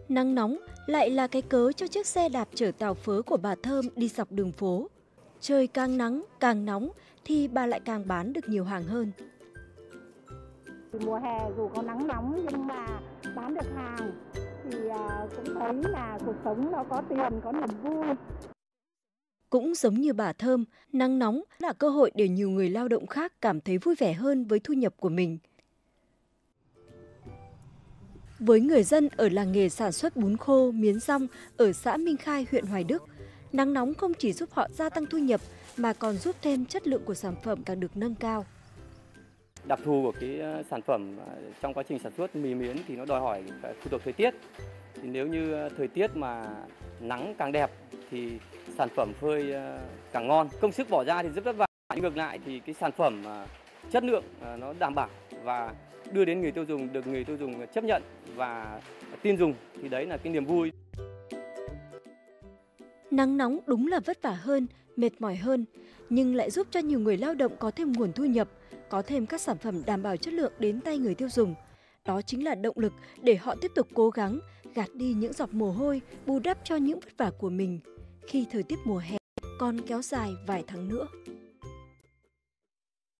Nắng nóng lại là cái cớ cho chiếc xe đạp chở tàu phớ của bà Thơm đi dọc đường phố. Trời càng nắng, càng nóng thì bà lại càng bán được nhiều hàng hơn. Mùa hè dù có nắng nóng nhưng mà bán được hàng thì cũng thấy là cuộc sống nó có tiền, có niềm vui. Cũng giống như bà Thơm, nắng nóng là cơ hội để nhiều người lao động khác cảm thấy vui vẻ hơn với thu nhập của mình. Với người dân ở làng nghề sản xuất bún khô, miến dong ở xã Minh Khai, huyện Hoài Đức, nắng nóng không chỉ giúp họ gia tăng thu nhập mà còn giúp thêm chất lượng của sản phẩm càng được nâng cao. Đặc thù của cái sản phẩm trong quá trình sản xuất mì miến thì nó đòi hỏi phải phụ thuộc thời tiết. Thì nếu như thời tiết mà nắng càng đẹp thì sản phẩm phơi càng ngon. Công sức bỏ ra thì rất vất vả. Ngược lại thì cái sản phẩm chất lượng nó đảm bảo và đưa đến người tiêu dùng, được người tiêu dùng chấp nhận và tin dùng thì đấy là cái niềm vui. Nắng nóng đúng là vất vả hơn, mệt mỏi hơn, nhưng lại giúp cho nhiều người lao động có thêm nguồn thu nhập, có thêm các sản phẩm đảm bảo chất lượng đến tay người tiêu dùng. Đó chính là động lực để họ tiếp tục cố gắng, gạt đi những giọt mồ hôi, bù đắp cho những vất vả của mình khi thời tiết mùa hè còn kéo dài vài tháng nữa.